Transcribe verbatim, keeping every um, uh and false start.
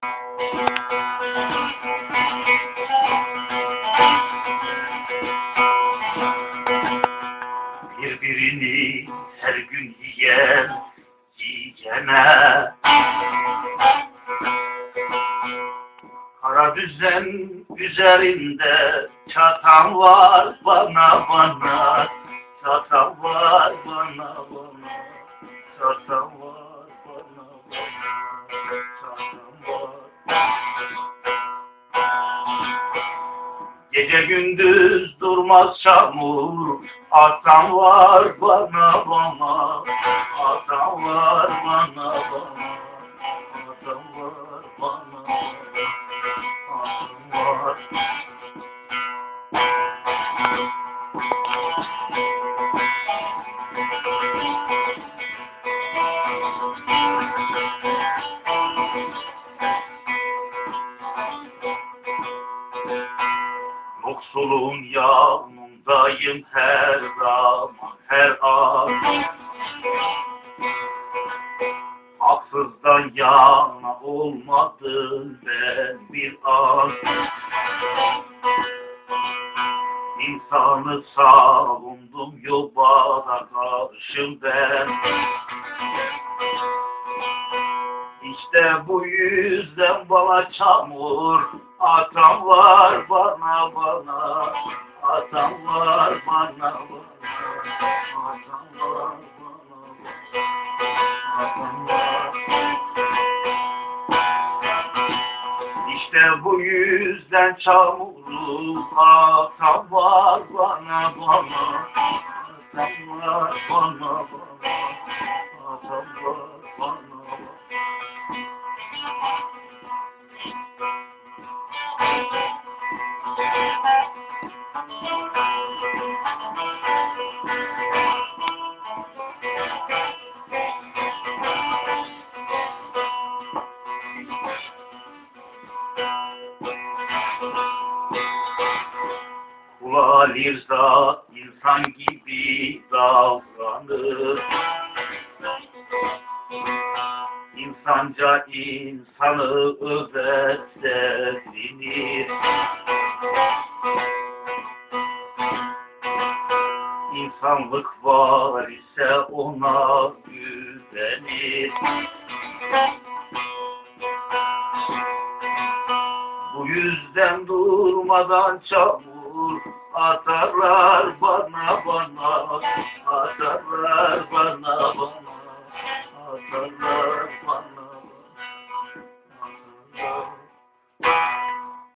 Birbirini her gün yiyen yiyene, kara düzen üzerinde çatan var bana bana, çatan var bana bana, çatan var bana bana, çatan var. Gece gündüz durmaz çamur, atan var bana bana, atan var bana bana, atan var bana bana, atan var. Yoksulun yanındayım her zaman, her an. Haksızdan yana olmadım ben bir an. İnsanı savundum yobana karşım ben. İşte bu yüzden bana çamur atan var bana bana, atan var bana bana, atan var bana bana, atan var. İşte bu yüzden çamuru atan var bana bana, atan var bana bana, atan var bana bana. Kula lirza insan gibi davranır, İnsanca insanı över sevinir. İnsanlık var ise ona güvenir. Bu yüzden durmadan çamur atarlar bana bana, atarlar bana